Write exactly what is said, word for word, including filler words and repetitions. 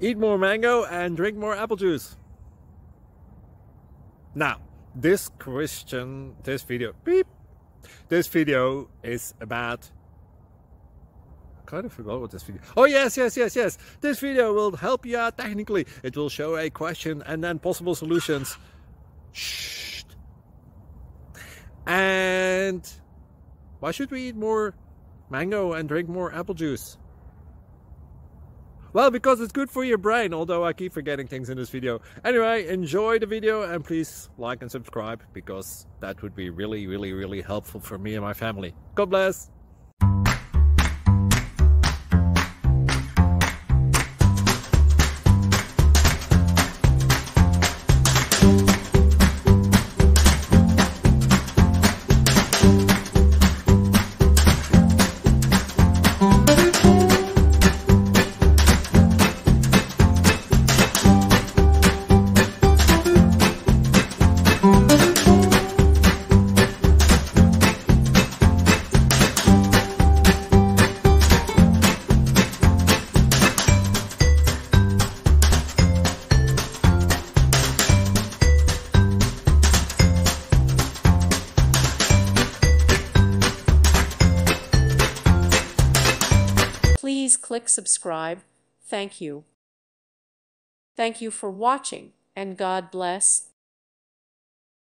Eat more mango and drink more apple juice. Now, this question, this video, beep, this video is about, I kind of forgot what this video, oh yes, yes, yes, yes, this video will help you out technically. It will show a question and then possible solutions. Shh. And why should we eat more mango and drink more apple juice? Well, because it's good for your brain, although I keep forgetting things in this video. Anyway, enjoy the video and please like and subscribe, because that would be really, really, really helpful for me and my family. God bless! Please click subscribe. Thank you. Thank you for watching, and God bless.